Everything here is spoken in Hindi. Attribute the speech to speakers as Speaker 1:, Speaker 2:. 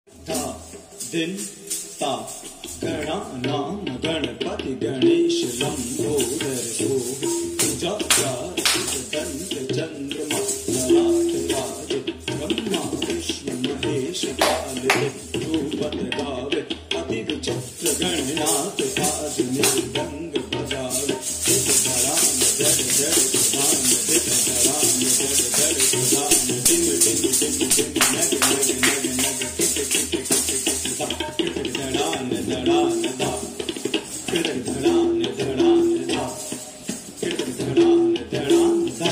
Speaker 1: धा दिन ता गणानां गणपति गणेश लंबोदर सो पूजाकार दंत चंद्रमा नराट ब्रह्मा विष्णु महेश काल रूपत गावे अति विचित्र गणनाथ पाद मृदंग बजावे धड़ाम जड़ जड़ प्रधान धड़ाम जड़ जड़ प्रधान टिम टिम टिम टिम नग नग नग नग टिक टिक टिक टिक धड़ान धड़ान धा धड़ान धड़ान धा धड़ान धड़ान धा